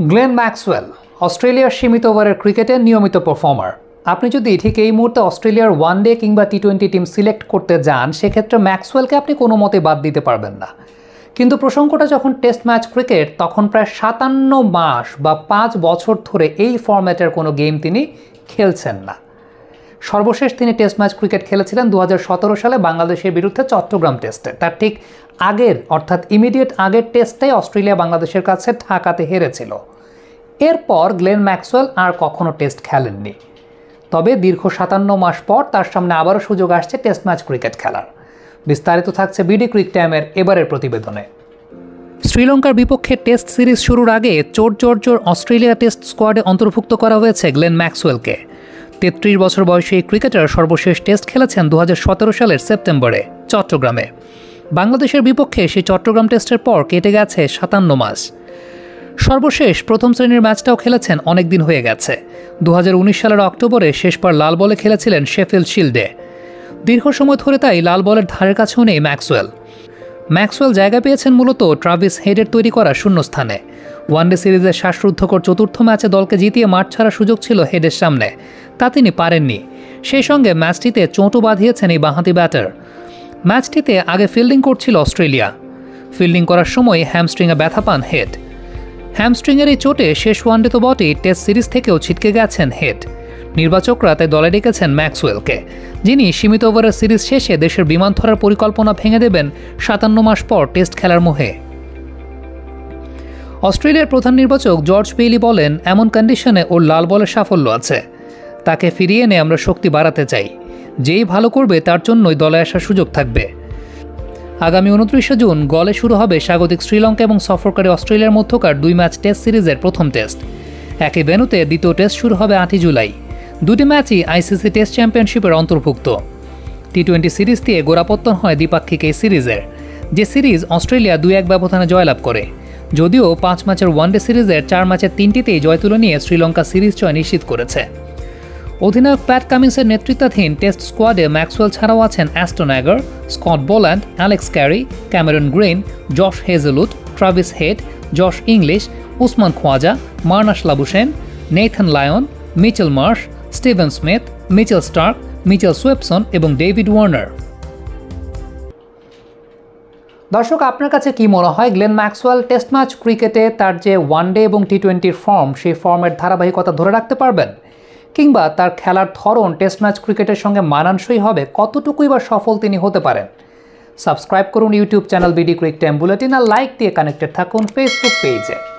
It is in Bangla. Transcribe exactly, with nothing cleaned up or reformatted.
গ্লেন ম্যাক্সওয়েল অস্ট্রেলিয়ার সীমিত ওভারের ক্রিকেটের নিয়মিত পারফর্মার। আপনি যদি ঠিক এই মুহূর্তে অস্ট্রেলিয়ার ওয়ান ডে কিংবা টি টোয়েন্টি টিম সিলেক্ট করতে যান, সেক্ষেত্রে ম্যাক্সওয়েলকে আপনি কোনো মতে বাদ দিতে পারবেন না। কিন্তু প্রসঙ্গটা যখন টেস্ট ম্যাচ ক্রিকেট, তখন প্রায় সাতান্ন মাস বা পাঁচ বছর ধরে এই ফরম্যাটের কোনো গেম তিনি খেলছেন না। সর্বশেষ তিনি টেস্ট ম্যাচ ক্রিকেট খেলেছিলেন দু হাজার সতেরো সালে বাংলাদেশের বিরুদ্ধে চট্টগ্রাম টেস্টে। তার ঠিক আগের অর্থাৎ ইমিডিয়েট আগের টেস্টেই অস্ট্রেলিয়া বাংলাদেশের কাছে ঢাকাতে হেরেছিল। এরপর গ্লেন ম্যাক্সওয়েল আর কখনো টেস্ট খেলেননি। তবে দীর্ঘ সাতান্ন মাস পর তার সামনে আবারও সুযোগ আসছে টেস্ট ম্যাচ ক্রিকেট খেলার। বিস্তারিত থাকছে বিডি ক্রিকটাইমের এবারের প্রতিবেদনে। শ্রীলঙ্কার বিপক্ষে টেস্ট সিরিজ শুরুর আগে চোট জর্জর অস্ট্রেলিয়া টেস্ট স্কোয়াডে অন্তর্ভুক্ত করা হয়েছে গ্লেন ম্যাক্সওয়েলকে। তেত্রিশ বছর বয়সী এই ক্রিকেটার সর্বশেষ টেস্ট খেলেছেন দু হাজার সতেরো সালের সেপ্টেম্বরে চট্টগ্রামে। বাংলাদেশের বিপক্ষে সেই চট্টগ্রাম টেস্টের পর কেটে গেছে সাতান্ন মাস। সর্বশেষ প্রথম শ্রেণীর ম্যাচটাও খেলেছেন অনেক দিন হয়ে গেছে। দু হাজার উনিশ সালের অক্টোবরে শেষবার লাল বলে খেলেছিলেন শেফিল্ড শিল্ডে। দীর্ঘ সময় ধরে তাই লাল বলের ধারের কাছেও নেই ম্যাক্সওয়েল। ম্যাক্সওয়েল জায়গা পেয়েছেন মূলত ট্রাভিস হেডের তৈরি করা শূন্যস্থানে। ওয়ানডে সিরিজের শ্বাসরুদ্ধকর চতুর্থ ম্যাচে দলকে জিতিয়ে মাঠ ছাড়ার সুযোগ ছিল হেডের সামনে, তা তিনি পারেননি। সেই সঙ্গে ম্যাচটিতে চোটও বাঁধিয়েছেন এই বাঁহাতি ব্যাটার। ম্যাচটিতে আগে ফিল্ডিং করছিল অস্ট্রেলিয়া। ফিল্ডিং করার সময় হ্যামস্ট্রিংয়ে ব্যথা পান হেড। হ্যামস্ট্রিংয়ের এই চোটে শেষ ওয়ানডে তো বটেই, টেস্ট সিরিজ থেকেও ছিটকে গেছেন হেড। নির্বাচকরা তাই দলে ডেকেছেন ম্যাক্সওয়েলকে, যিনি সীমিত ওভারের সিরিজ শেষে দেশের বিমান ধরার পরিকল্পনা ভেঙে দেবেন সাতান্ন মাস পর টেস্ট খেলার মোহে। অস্ট্রেলিয়ার প্রধান নির্বাচক জর্জ বেইলি বলেন, এমন কন্ডিশনে ওর লাল বলের সাফল্য আছে। তাকে ফিরিয়ে এনে আমরা শক্তি বাড়াতে চাই। যেই ভালো করবে তার জন্যই দলে আসার সুযোগ থাকবে। আগামী উনত্রিশে জুন গলে শুরু হবে স্বাগতিক শ্রীলঙ্কা এবং সফরকারী অস্ট্রেলিয়ার মধ্যকার দুই ম্যাচ টেস্ট সিরিজের প্রথম টেস্ট। একই ভেন্যুতে দ্বিতীয় টেস্ট শুরু হবে আটই জুলাই। দুটি ম্যাচই আইসিসি টেস্ট চ্যাম্পিয়নশিপের অন্তর্ভুক্ত। টি টোয়েন্টি সিরিজ দিয়ে গোড়াপত্তন হয় দ্বিপাক্ষিক এই সিরিজের, যে সিরিজ অস্ট্রেলিয়া দুই এক ব্যবধানে জয়লাভ করে। যদিও পাঁচ ম্যাচের ওয়ানডে সিরিজের চার ম্যাচের তিনটিতেই জয় তুলে নিয়ে শ্রীলঙ্কা সিরিজ জয় নিশ্চিত করেছে। অধিনায়ক প্যাট কামিন্সের নেতৃত্বাধীন টেস্ট স্কোয়াডে ম্যাক্সওয়েল ছাড়াও আছেন Ashton Agar, Scott Boland, Alex Carey, Cameron Green, Josh Hazlewood, Travis Head, Josh Inglis, Usman Khawaja, Marnus Labuschagne, Nathan Lyon, Mitchell Marsh, Steven Smith, Mitchell Starc, Mitchell Swepson এবং ডেভিড ওয়ার্নার। দর্শক, আপনার কাছে কি মনে হয় গ্লেন ম্যাক্সওয়েল টেস্ট ম্যাচ ক্রিকেটে তার যে ওয়ানডে এবং টি টোয়েন্টির ফর্ম, সেই ফর্মের ধারাবাহিকতা ধরে রাখতে পারবেন? কিংবা তার খেলার ধরন টেস্ট ম্যাচ ক্রিকেটের সঙ্গে মানানসই হবে? কতটুকুই বা সফল তিনি হতে পারেন? সাবস্ক্রাইব করুন YouTube channel BD Crictime Bulletin আর লাইক দিয়ে কানেক্টেড থাকুন ফেসবুক পেজে।